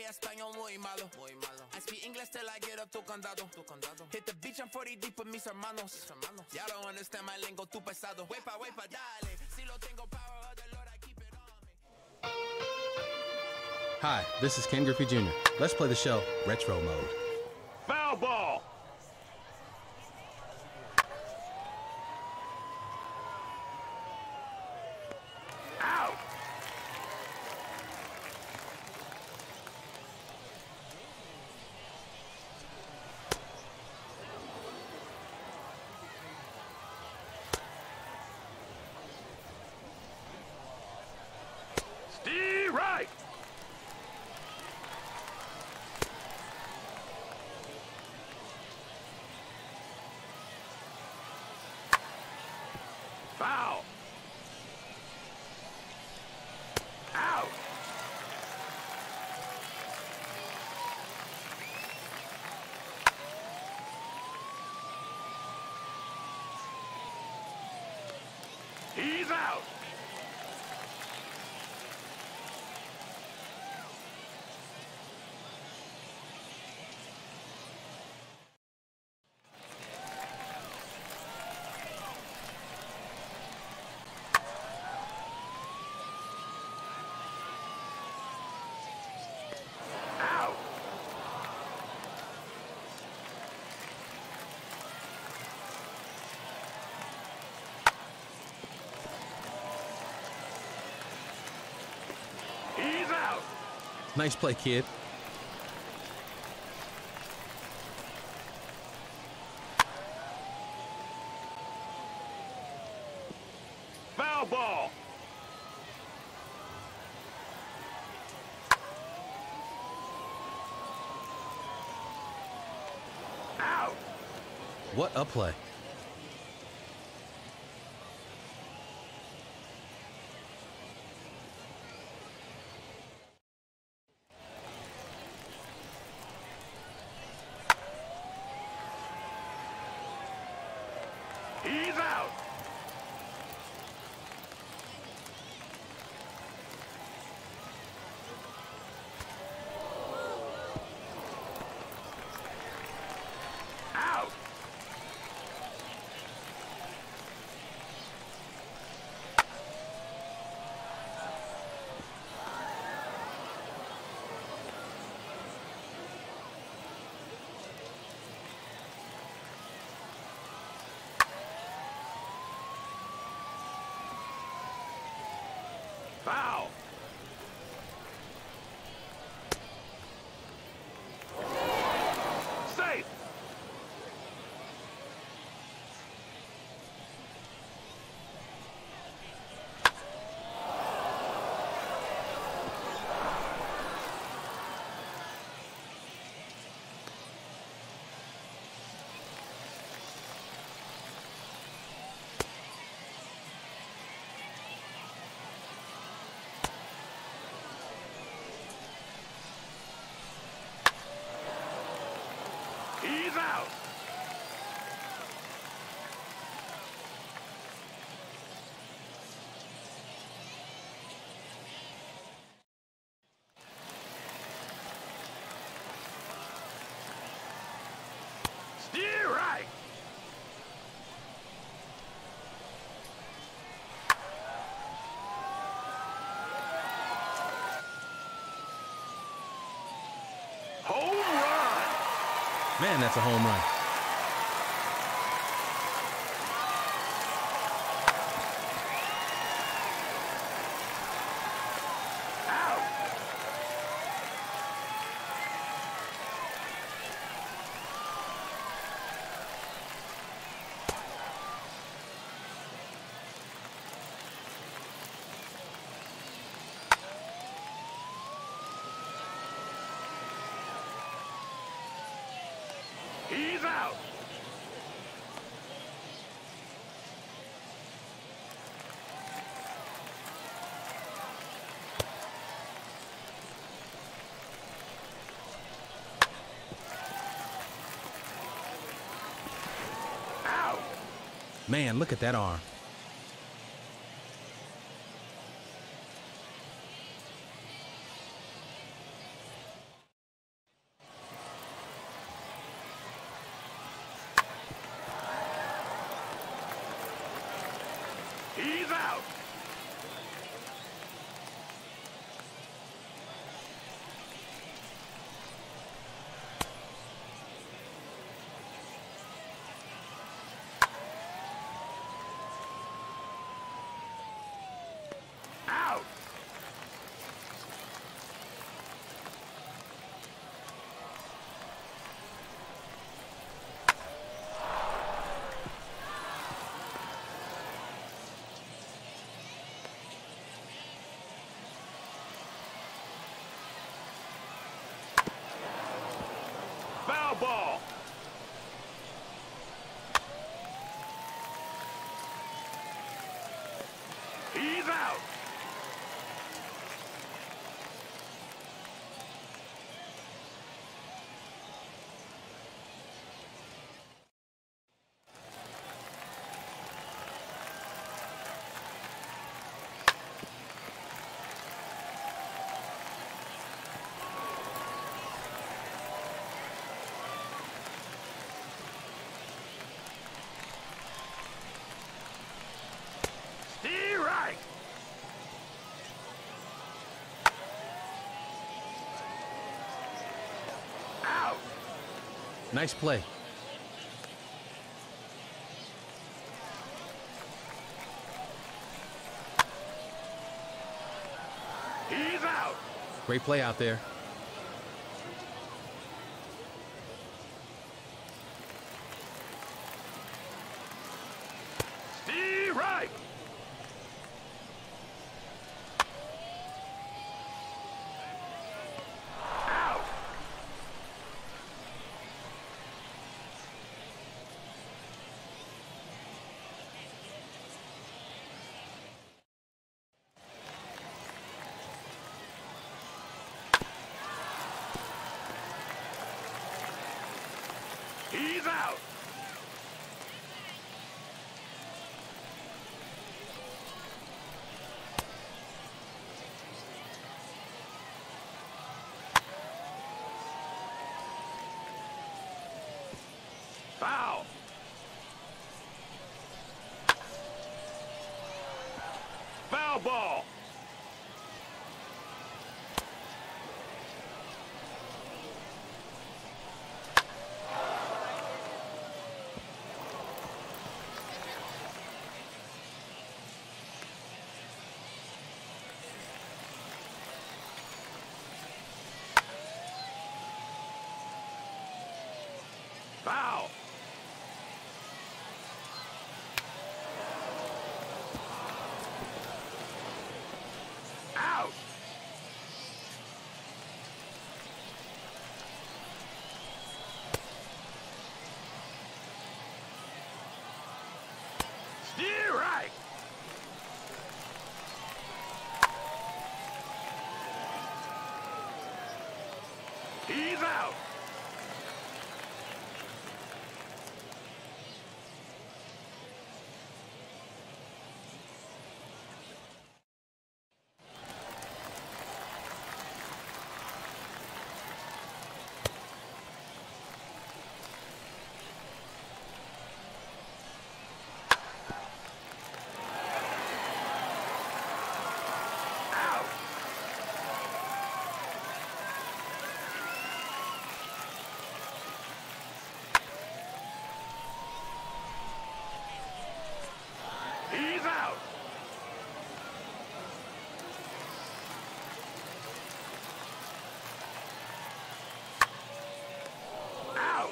español muy malo. I speak English till I get up tu condado. Hit the beach, I'm 40 deep with mis hermanos. Ya don't understand my lingo, tu pesado. Wepa, dale. Si lo tengo power of the Lord, I keep it on me. Hi, this is Ken Griffey Jr. Let's play the show Retro Mode. Foul ball! Out! Stay right! Foul! Out! He's out! Out! He's out! Nice play, kid. Foul ball! Out! What a play. He's out! Out! Foul! Safe! He's out! Steer right! Home run! Man, that's a home run. Out! He's out! Out! Man, look at that arm. Out. Foul ball. He's out. Stay right. Out. Nice play. He's out. Great play out there. Stay right. Out. He's out. Foul. Foul ball. Foul. Out. Stay right. He's out. Out. He's out. Out.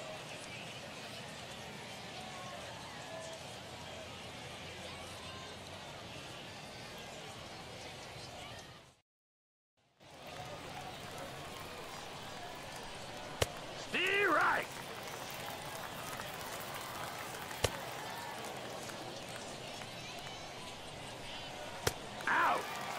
Stay right. Out.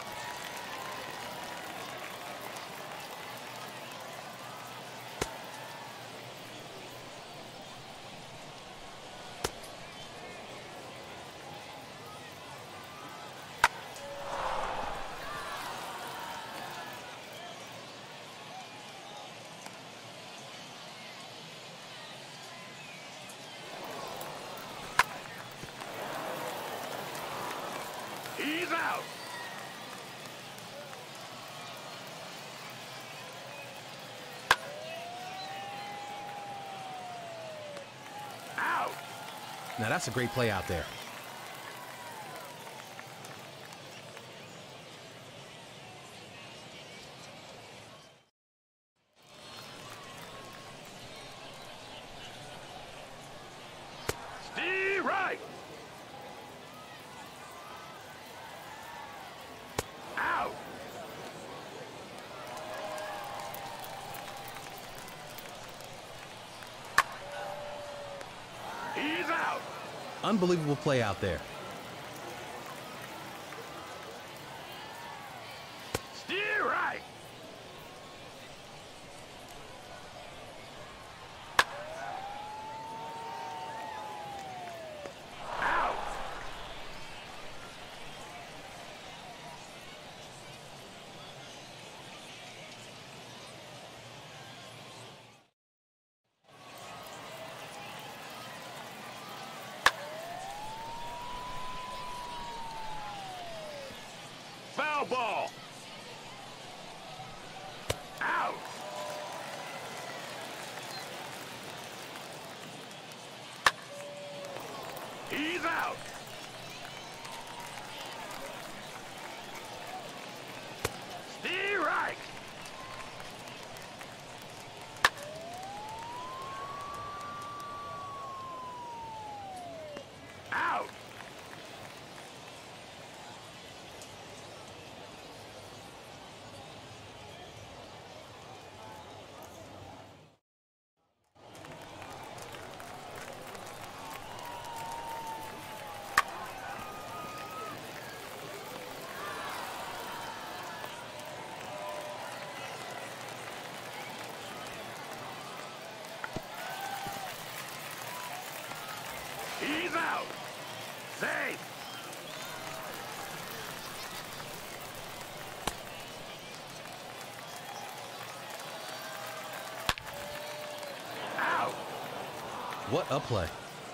He's out. Out. Now that's a great play out there. Unbelievable play out there. Steer right. Out. Foul ball. Out. He's out. Steer right. Out. He's out. Safe. Out. What a play.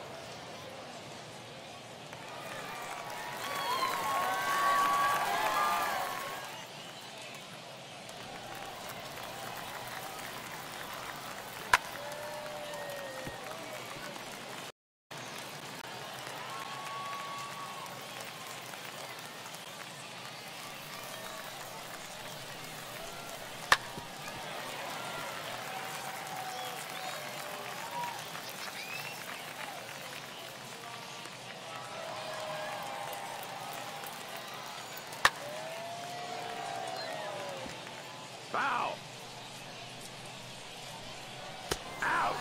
Foul. Out.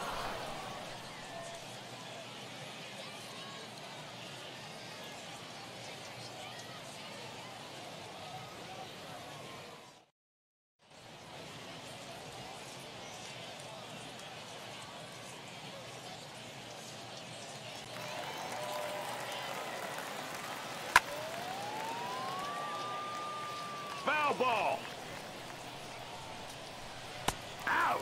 Foul ball. Out.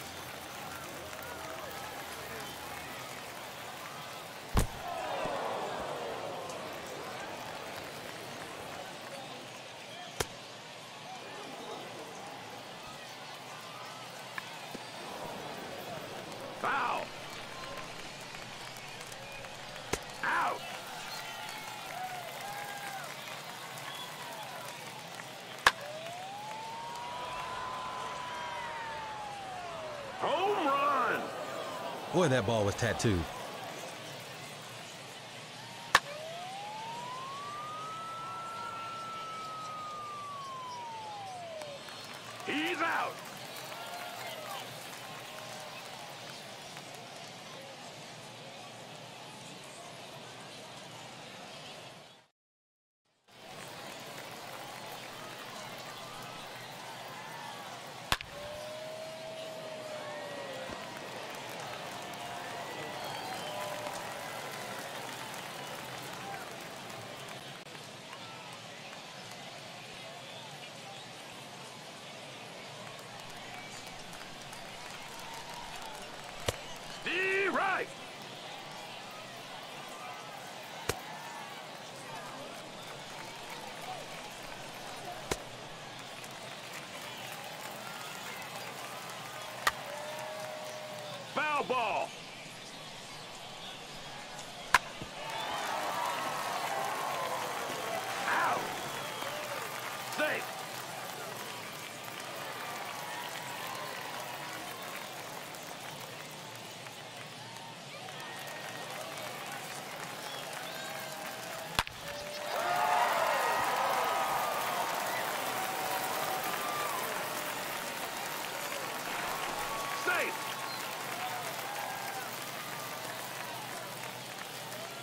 Foul. Out. Home run. Boy, that ball was tattooed. He's out. Steer right. Foul ball. Out. Safe. Safe.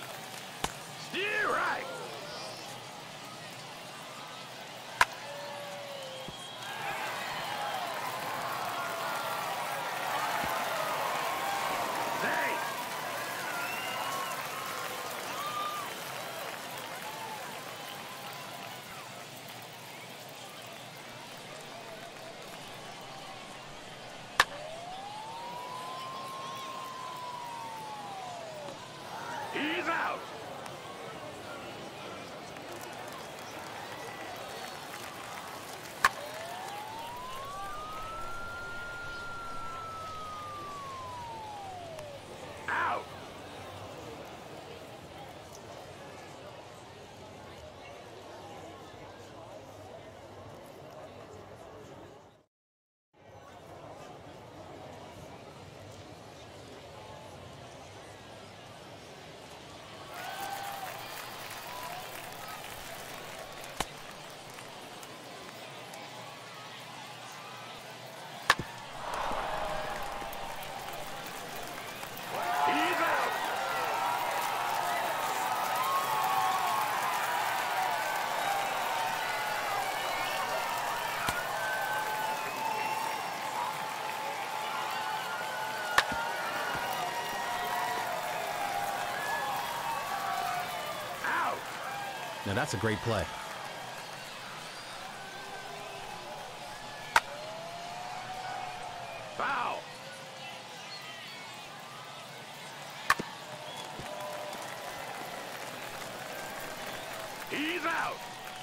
Now that's a great play. Foul. He's out.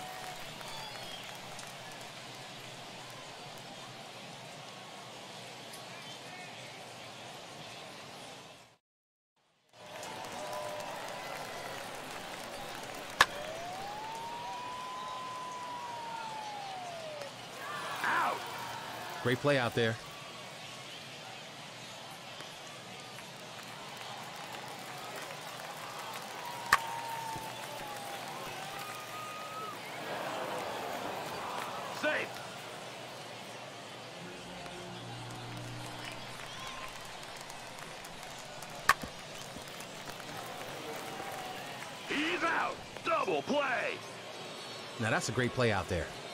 Out. Great play out there. Safe. He's out. Double play. Now that's a great play out there.